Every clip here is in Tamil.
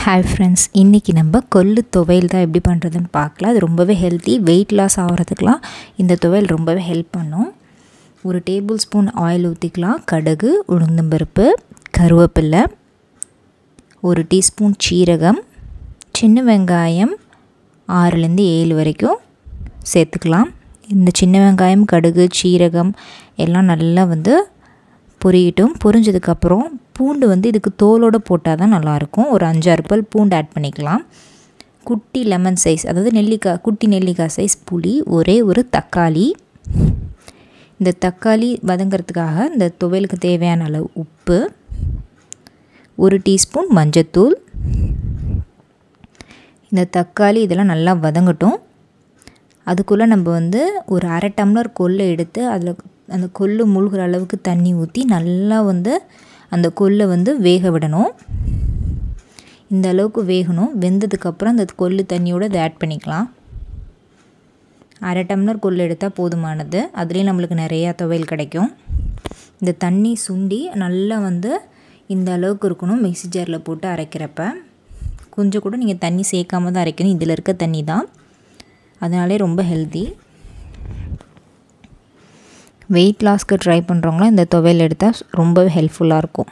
ஹாய் ஃப்ரெண்ட்ஸ், இன்றைக்கி நம்ம கொள்ளு துவையல் தான் எப்படி பண்ணுறதுன்னு பார்க்கலாம். அது ரொம்பவே ஹெல்த்தி, வெயிட் லாஸ் ஆகிறதுக்கெலாம் இந்த துவையல் ரொம்பவே ஹெல்ப் பண்ணும். ஒரு டேபிள் ஸ்பூன் ஆயில் ஊற்றிக்கலாம். கடுகு, உளுந்தம்பருப்பு, கருவேப்பிலை, ஒரு டீஸ்பூன் சீரகம், சின்ன வெங்காயம் 6-7 வரைக்கும் சேர்த்துக்கலாம். இந்த சின்ன வெங்காயம், கடுகு, சீரகம் எல்லாம் நல்லா பொரியட்டும். பொரிஞ்சதுக்கப்புறம் பூண்டு இதுக்கு தோலோடு போட்டால் தான் நல்லாயிருக்கும். ஒரு 5-6 பல் பூண்டு ஆட் பண்ணிக்கலாம். குட்டி லெமன் சைஸ், அதாவது குட்டி நெல்லிக்காய் சைஸ் புளி, ஒரே ஒரு தக்காளி. இந்த தக்காளி வதங்கிறதுக்காக இந்த துவையலுக்கு தேவையான அளவு உப்பு, 1 டீஸ்பூன் மஞ்சத்தூள். இந்த தக்காளி இதெல்லாம் நல்லா வதங்கட்டும். அதுக்குள்ளே நம்ம ஒரு 1/2 டம்ளர் கொள்ளை எடுத்து அதில் அந்த கொள்ளு மூழ்கிற அளவுக்கு தண்ணி ஊற்றி நல்லா அந்த கொள்ளை வேக விடணும். இந்த அளவுக்கு வேகணும். வெந்ததுக்கப்புறம் அந்த கொள்ளு தண்ணியோடு அதை ஆட் பண்ணிக்கலாம். 1/2 டம்ளர் கொள்ளு எடுத்தால் போதுமானது. அதுலேயும் நம்மளுக்கு நிறையா துவையல் கிடைக்கும். இந்த தண்ணி சுண்டி நல்லா இந்த அளவுக்கு இருக்கணும். மிக்ஸி ஜாரில் போட்டு அரைக்கிறப்ப கொஞ்சம் கூட நீங்கள் தண்ணி சேர்க்காம தான் அரைக்கணும். இதில் இருக்க தண்ணி தான், அதனாலே ரொம்ப ஹெல்த்தி. வெயிட் லாஸ்க்கு ட்ரை பண்ணுறவங்களாம் இந்த துவையல் எடுத்தால் ரொம்பவே ஹெல்ப்ஃபுல்லாக இருக்கும்.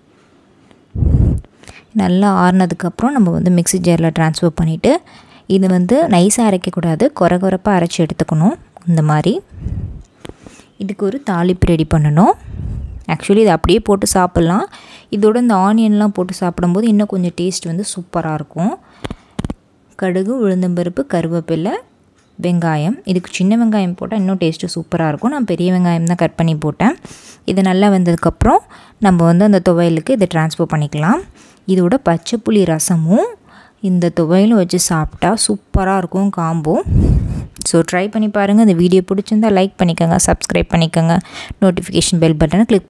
நல்லா ஆறுனதுக்கப்புறம் நம்ம மிக்ஸி ஜாரில் ட்ரான்ஸ்ஃபர் பண்ணிவிட்டு இது நைஸாக அரைக்கக்கூடாது, குறப்பாக அரைச்சி எடுத்துக்கணும். இந்த மாதிரி இதுக்கு ஒரு தாளிப்பு ரெடி பண்ணணும். ஆக்சுவலி இது அப்படியே போட்டு சாப்பிட்லாம். இதோட இந்த ஆனியன்லாம் போட்டு சாப்பிடும்போது இன்னும் கொஞ்சம் டேஸ்ட் சூப்பராக இருக்கும். கடுகு, உளுந்தம்பருப்பு, கருவேப்பிலை, வெங்காயம். இதுக்கு சின்ன வெங்காயம் போட்டால் இன்னும் டேஸ்ட்டு சூப்பராக இருக்கும். நான் பெரிய வெங்காயம் தான் கட் பண்ணி போட்டேன். இது நல்லா வெந்ததுக்கப்புறம் நம்ம அந்த துவையலுக்கு இதை ட்ரான்ஸ்ஃபர் பண்ணிக்கலாம். இதோட பச்சை புளி ரசமும் இந்த துவையலும் வச்சு சாப்பிட்டா சூப்பராக இருக்கும் காம்போ. ஸோ ட்ரை பண்ணி பாருங்கள். இந்த வீடியோ பிடிச்சிருந்தால் லைக் பண்ணிக்கோங்க, சப்ஸ்கிரைப் பண்ணிக்கோங்க, நோட்டிஃபிகேஷன் பெல் பட்டனை கிளிக்